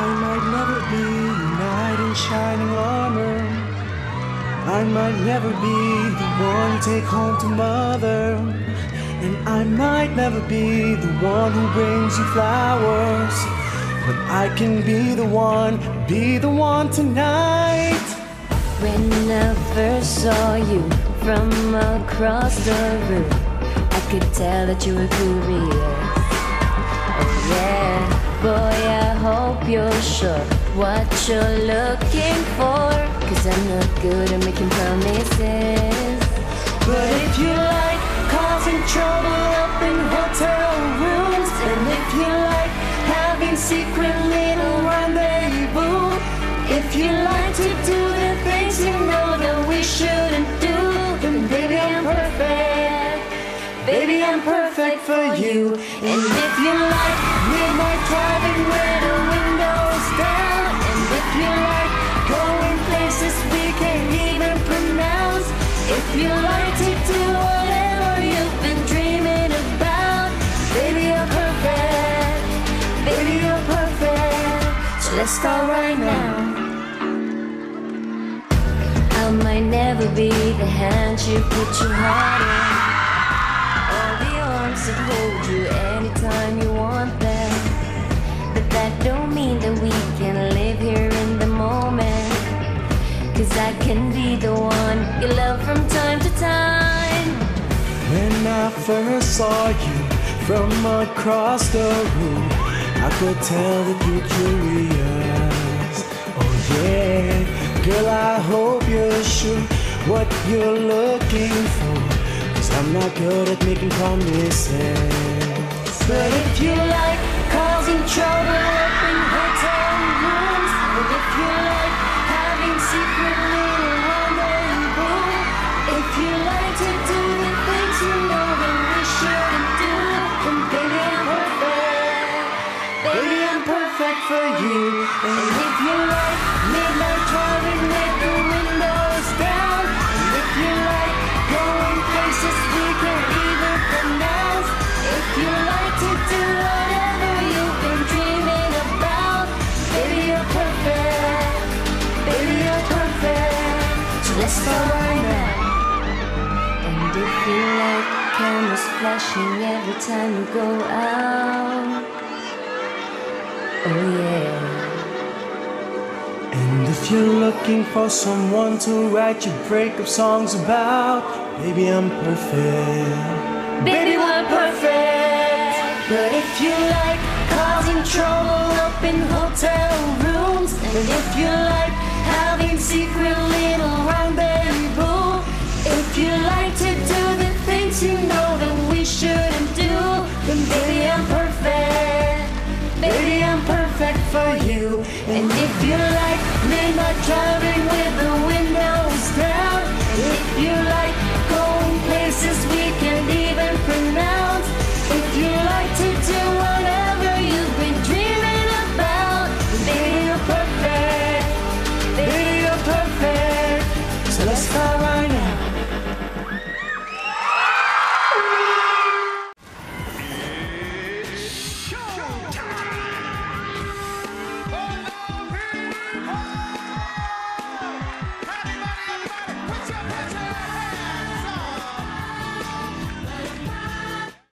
might never be a knight in shining armor. I might never be the one you take home to mother. And I might never be the one who brings you flowers. But I can be the one tonight. When I first saw you from across the room, I could tell that you were curious. Oh yeah, boy, I hope you're sure what you're looking for, 'cause I'm not good at making promises. But if you like causing trouble up in hotel rooms, and if you like having secret little rendezvous, if you like to do the things you know that we shouldn't do, then baby I'm perfect. Baby I'm perfect for you. And if you like midnight driving with the windows down, and if you like going places we can't even pronounce, if you like to do whatever you've been dreaming about, baby you're perfect. Baby you're perfect. So let's start right now. I might never be the hand you put your heart in, or the arms that hold you anytime you want them. But that don't mean that we can live here in the moment, 'cause I can be the one you love from time to time. When I first saw you from across the room, I could tell that you're curious. Oh yeah, girl, I hope you're sure what you're looking for, 'cause I'm not good at making promises. But if you like causing trouble up in hotel rooms, and if you like having secret little rendezvous, if you like to do the things you know that we shouldn't do, then baby I'm perfect. Baby I'm perfect for you. And if you like midnight driving with the windows down, and if you like going places we can't even pronounce, if you like to do whatever you've been dreaming about, baby you're perfect. Baby you're perfect. So let's start right now. And if you like cameras flashing every time you go out, oh yeah. And if you're looking for someone to write your breakup songs about, baby I'm perfect. Baby, we're perfect. But if you like causing trouble up in hotel rooms, and if you like having secret little rendezvous, if you like to do the things you know that we shouldn't do, then baby I'm perfect. Baby I'm perfect for you. And if you like midnight driving with the